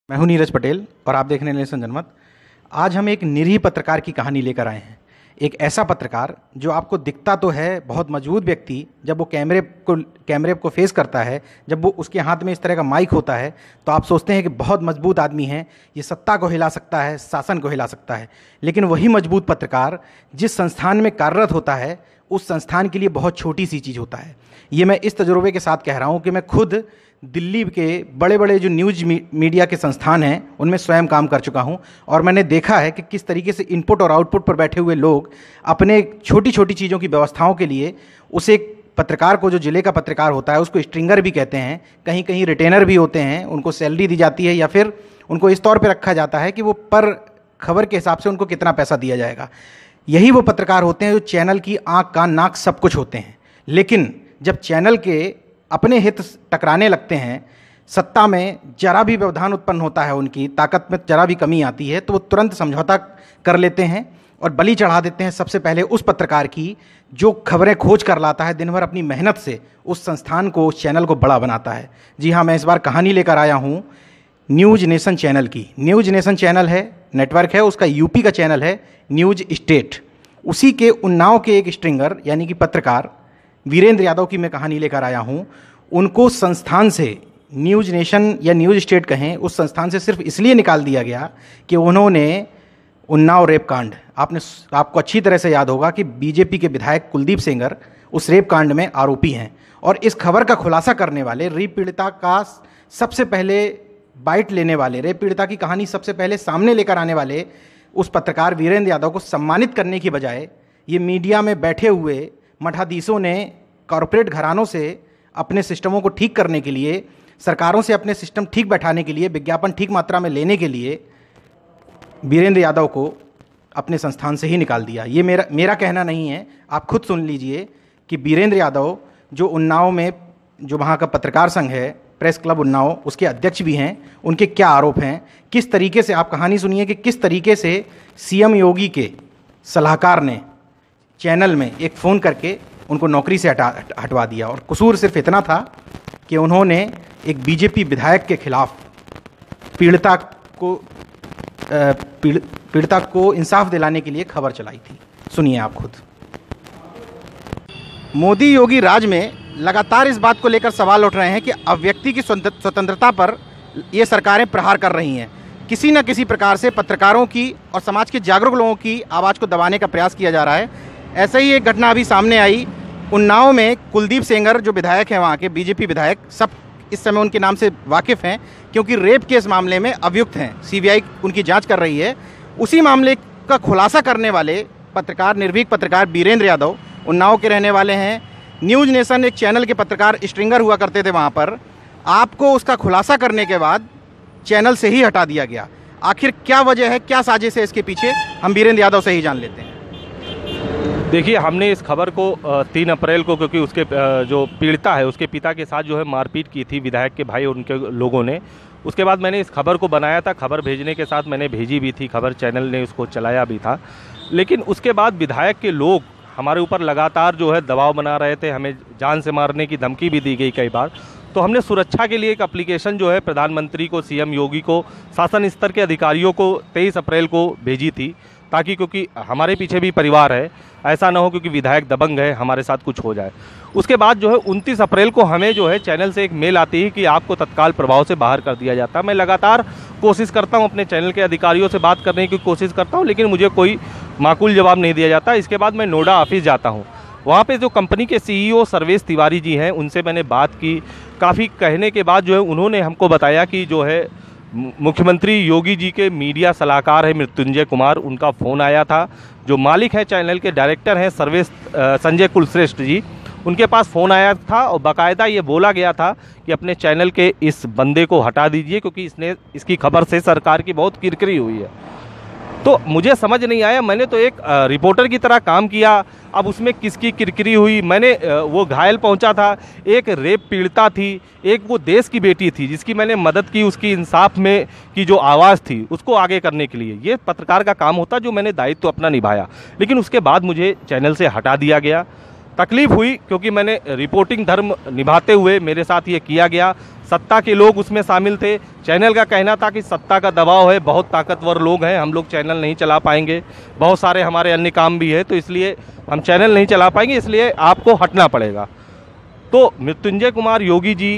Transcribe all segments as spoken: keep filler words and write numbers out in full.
मैं हूं नीरज पटेल और आप देख रहे हैं नेशन जनमत। आज हम एक निरीह पत्रकार की कहानी लेकर आए हैं। एक ऐसा पत्रकार जो आपको दिखता तो है बहुत मजबूत व्यक्ति, जब वो कैमरे को कैमरे को फेस करता है, जब वो उसके हाथ में इस तरह का माइक होता है तो आप सोचते हैं कि बहुत मजबूत आदमी है, ये सत्ता को हिला सकता है, शासन को हिला सकता है। लेकिन वही मजबूत पत्रकार जिस संस्थान में कार्यरत होता है उस संस्थान के लिए बहुत छोटी सी चीज़ होता है। ये मैं इस तजुर्बे के साथ कह रहा हूँ कि मैं खुद दिल्ली के बड़े बड़े जो न्यूज मीडिया के संस्थान हैं उनमें स्वयं काम कर चुका हूं और मैंने देखा है कि किस तरीके से इनपुट और आउटपुट पर बैठे हुए लोग अपने छोटी छोटी चीज़ों की व्यवस्थाओं के लिए उसे पत्रकार को, जो जिले का पत्रकार होता है, उसको स्ट्रिंगर भी कहते हैं, कहीं कहीं रिटेनर भी होते हैं, उनको सैलरी दी जाती है या फिर उनको इस तौर पर रखा जाता है कि वो पर खबर के हिसाब से उनको कितना पैसा दिया जाएगा। यही वो पत्रकार होते हैं जो चैनल की आँख कान नाक सब कुछ होते हैं। लेकिन जब चैनल के अपने हित टकराने लगते हैं, सत्ता में जरा भी व्यवधान उत्पन्न होता है, उनकी ताकत में जरा भी कमी आती है, तो वो तुरंत समझौता कर लेते हैं और बलि चढ़ा देते हैं सबसे पहले उस पत्रकार की जो खबरें खोज कर लाता है, दिन भर अपनी मेहनत से उस संस्थान को, उस चैनल को बड़ा बनाता है। जी हाँ, मैं इस बार कहानी लेकर आया हूँ न्यूज नेशन चैनल की। न्यूज नेशन चैनल है, नेटवर्क है, उसका यूपी का चैनल है न्यूज स्टेट। उसी के उन्नाव के एक स्ट्रिंगर यानी कि पत्रकार वीरेंद्र यादव की मैं कहानी लेकर आया हूं। उनको संस्थान से, न्यूज नेशन या न्यूज स्टेट कहें, उस संस्थान से सिर्फ इसलिए निकाल दिया गया कि उन्होंने उन्नाव रेप कांड, आपने आपको अच्छी तरह से याद होगा कि बीजेपी के विधायक कुलदीप सेंगर उस रेप कांड में आरोपी हैं और इस खबर का खुलासा करने वाले, रेप पीड़िता का सबसे पहले बाइट लेने वाले, रेप पीड़िता की कहानी सबसे पहले सामने लेकर आने वाले उस पत्रकार वीरेंद्र यादव को सम्मानित करने की बजाय ये मीडिया में बैठे हुए मठाधीशों ने कॉरपोरेट घरानों से अपने सिस्टमों को ठीक करने के लिए, सरकारों से अपने सिस्टम ठीक बैठाने के लिए, विज्ञापन ठीक मात्रा में लेने के लिए वीरेंद्र यादव को अपने संस्थान से ही निकाल दिया। ये मेरा मेरा कहना नहीं है, आप खुद सुन लीजिए कि वीरेंद्र यादव जो उन्नाव में, जो वहाँ का पत्रकार संघ है, प्रेस क्लब उन्नाव, उसके अध्यक्ष भी हैं, उनके क्या आरोप हैं, किस तरीके से, आप कहानी सुनिए कि किस तरीके से सीएम योगी के सलाहकार ने चैनल में एक फ़ोन करके उनको नौकरी से हटा हटवा दिया। और कसूर सिर्फ इतना था कि उन्होंने एक बीजेपी विधायक के खिलाफ पीड़िता को पीड़, पीड़िता को इंसाफ दिलाने के लिए खबर चलाई थी। सुनिए आप खुद। मोदी योगी राज में लगातार इस बात को लेकर सवाल उठ रहे हैं कि अब व्यक्ति की स्वतंत्रता पर ये सरकारें प्रहार कर रही हैं। किसी न किसी प्रकार से पत्रकारों की और समाज के जागरूक लोगों की आवाज़ को दबाने का प्रयास किया जा रहा है। ऐसे ही एक घटना अभी सामने आई उन्नाव में। कुलदीप सेंगर जो विधायक हैं, वहाँ के बीजेपी विधायक, सब इस समय उनके नाम से वाकिफ़ हैं क्योंकि रेप केस मामले में अभियुक्त हैं, सीबीआई उनकी जांच कर रही है। उसी मामले का खुलासा करने वाले पत्रकार, निर्भीक पत्रकार वीरेंद्र यादव उन्नाव के रहने वाले हैं। न्यूज नेशन एक चैनल के पत्रकार स्ट्रिंगर हुआ करते थे वहाँ पर। आपको उसका खुलासा करने के बाद चैनल से ही हटा दिया गया। आखिर क्या वजह है, क्या साजिश है इसके पीछे, हम वीरेंद्र यादव से ही जान लेते हैं। देखिए, हमने इस खबर को तीन अप्रैल को, क्योंकि उसके जो पीड़िता है उसके पिता के साथ जो है मारपीट की थी विधायक के भाई और उनके लोगों ने, उसके बाद मैंने इस खबर को बनाया था। खबर भेजने के साथ मैंने भेजी भी थी खबर, चैनल ने उसको चलाया भी था। लेकिन उसके बाद विधायक के लोग हमारे ऊपर लगातार जो है दबाव बना रहे थे, हमें जान से मारने की धमकी भी दी गई कई बार। तो हमने सुरक्षा के लिए एक एप्लीकेशन जो है प्रधानमंत्री को, सीएम योगी को, शासन स्तर के अधिकारियों को तेईस अप्रैल को भेजी थी, ताकि, क्योंकि हमारे पीछे भी परिवार है, ऐसा ना हो क्योंकि विधायक दबंग है हमारे साथ कुछ हो जाए। उसके बाद जो है उनतीस अप्रैल को हमें जो है चैनल से एक मेल आती है कि आपको तत्काल प्रभाव से बाहर कर दिया जाता है। मैं लगातार कोशिश करता हूं, अपने चैनल के अधिकारियों से बात करने की कोशिश करता हूं, लेकिन मुझे कोई माकूल जवाब नहीं दिया जाता। इसके बाद मैं नोएडा ऑफिस जाता हूँ। वहाँ पे जो कंपनी के सीईओ सर्वेश तिवारी जी हैं, उनसे मैंने बात की। काफ़ी कहने के बाद जो है उन्होंने हमको बताया कि जो है मुख्यमंत्री योगी जी के मीडिया सलाहकार है मृत्युंजय कुमार, उनका फ़ोन आया था। जो मालिक है चैनल के, डायरेक्टर हैं सर्वेश संजय कुलश्रेष्ठ जी, उनके पास फ़ोन आया था और बाकायदा ये बोला गया था कि अपने चैनल के इस बंदे को हटा दीजिए क्योंकि इसने, इसकी खबर से सरकार की बहुत किरकिरी हुई है। तो मुझे समझ नहीं आया, मैंने तो एक रिपोर्टर की तरह काम किया, अब उसमें किसकी किरकिरी हुई। मैंने, वो घायल पहुंचा था, एक रेप पीड़िता थी, एक वो देश की बेटी थी जिसकी मैंने मदद की, उसकी इंसाफ में की जो आवाज़ थी उसको आगे करने के लिए, ये पत्रकार का काम होता जो मैंने दायित्व तो अपना निभाया। लेकिन उसके बाद मुझे चैनल से हटा दिया गया। तकलीफ़ हुई क्योंकि मैंने रिपोर्टिंग धर्म निभाते हुए मेरे साथ ये किया गया। सत्ता के लोग उसमें शामिल थे। चैनल का कहना था कि सत्ता का दबाव है, बहुत ताकतवर लोग हैं, हम लोग चैनल नहीं चला पाएंगे, बहुत सारे हमारे अन्य काम भी है, तो इसलिए हम चैनल नहीं चला पाएंगे, इसलिए आपको हटना पड़ेगा। तो मृत्युंजय कुमार योगी जी,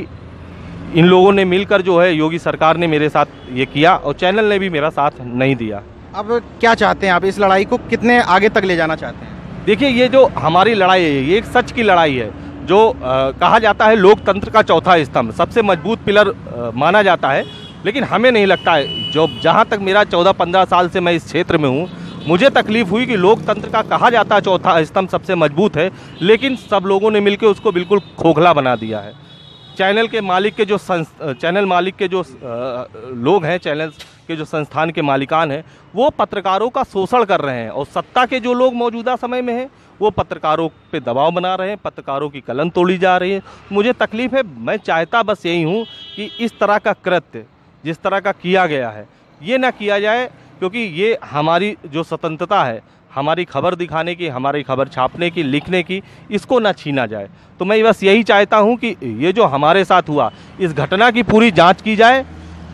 इन लोगों ने मिलकर जो है, योगी सरकार ने मेरे साथ ये किया और चैनल ने भी मेरा साथ नहीं दिया। अब क्या चाहते हैं आप, इस लड़ाई को कितने आगे तक ले जाना चाहते हैं? देखिए, ये जो हमारी लड़ाई है, ये एक सच की लड़ाई है। जो आ, कहा जाता है लोकतंत्र का चौथा स्तंभ, सबसे मजबूत पिलर आ, माना जाता है, लेकिन हमें नहीं लगता है। जो जहाँ तक मेरा चौदह पंद्रह साल से मैं इस क्षेत्र में हूँ, मुझे तकलीफ हुई कि लोकतंत्र का कहा जाता है चौथा स्तंभ सबसे मजबूत है, लेकिन सब लोगों ने मिलकर उसको बिल्कुल खोखला बना दिया है। चैनल के मालिक के जो चैनल मालिक के जो आ, लोग हैं, चैनल के जो संस्थान के मालिकान हैं, वो पत्रकारों का शोषण कर रहे हैं, और सत्ता के जो लोग मौजूदा समय में हैं वो पत्रकारों पे दबाव बना रहे हैं, पत्रकारों की कलम तोड़ी जा रही है। मुझे तकलीफ है। मैं चाहता बस यही हूँ कि इस तरह का कृत्य जिस तरह का किया गया है, ये ना किया जाए, क्योंकि ये हमारी जो स्वतंत्रता है, हमारी खबर दिखाने की, हमारी खबर छापने की, लिखने की, इसको ना छीना जाए। तो मैं बस यही चाहता हूं कि ये जो हमारे साथ हुआ, इस घटना की पूरी जांच की जाए,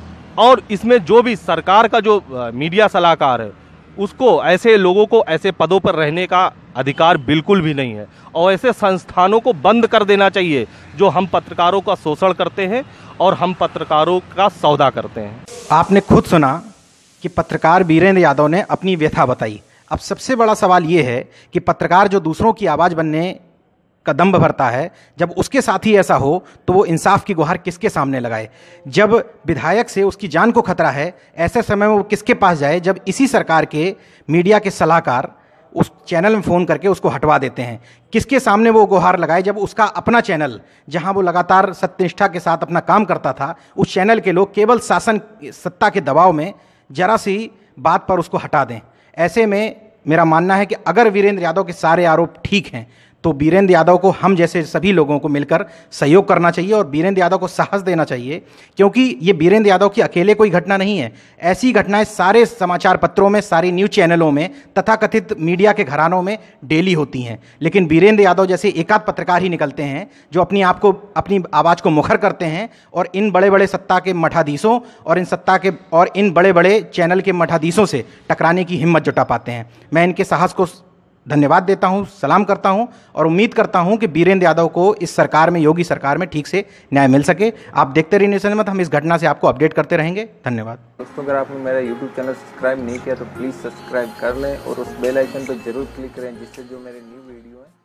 और इसमें जो भी सरकार का जो मीडिया सलाहकार है, उसको, ऐसे लोगों को ऐसे पदों पर रहने का अधिकार बिल्कुल भी नहीं है, और ऐसे संस्थानों को बंद कर देना चाहिए जो हम पत्रकारों का शोषण करते हैं और हम पत्रकारों का सौदा करते हैं। आपने खुद सुना कि पत्रकार वीरेंद्र यादव ने अपनी व्यथा बताई। अब सबसे बड़ा सवाल ये है कि पत्रकार जो दूसरों की आवाज़ बनने का दम्भ भरता है, जब उसके साथ ही ऐसा हो तो वो इंसाफ की गुहार किसके सामने लगाए? जब विधायक से उसकी जान को खतरा है, ऐसे समय में वो किसके पास जाए जब इसी सरकार के मीडिया के सलाहकार उस चैनल में फ़ोन करके उसको हटवा देते हैं? किसके सामने वो गुहार लगाए जब उसका अपना चैनल, जहां वो लगातार सत्यनिष्ठा के साथ अपना काम करता था, उस चैनल के लोग केवल शासन सत्ता के दबाव में जरा सी बात पर उसको हटा दें? ऐसे में मेरा मानना है कि अगर वीरेंद्र यादव के सारे आरोप ठीक हैं तो वीरेंद्र यादव को हम जैसे सभी लोगों को मिलकर सहयोग करना चाहिए और वीरेंद्र यादव को साहस देना चाहिए, क्योंकि ये वीरेंद्र यादव की अकेले कोई घटना नहीं है। ऐसी घटनाएं सारे समाचार पत्रों में, सारी न्यूज़ चैनलों में, तथाकथित मीडिया के घरानों में डेली होती हैं, लेकिन वीरेंद्र यादव जैसे एकाध पत्रकार ही निकलते हैं जो अपनी आप को अपनी आवाज़ को मुखर करते हैं और इन बड़े बड़े सत्ता के मठाधीशों और इन सत्ता के और इन बड़े बड़े चैनल के मठाधीशों से टकराने की हिम्मत जुटा पाते हैं। मैं इनके साहस को धन्यवाद देता हूं, सलाम करता हूं और उम्मीद करता हूं कि वीरेंद्र यादव को इस सरकार में, योगी सरकार में ठीक से न्याय मिल सके। आप देखते रहिए न्यूज़ जनमत, हम इस घटना से आपको अपडेट करते रहेंगे। धन्यवाद दोस्तों, अगर आपने मेरा यूट्यूब चैनल सब्सक्राइब नहीं किया तो प्लीज़ सब्सक्राइब कर लें और उस बेल आइकन पर जरूर क्लिक करें, जिससे जो मेरे न्यू वीडियो है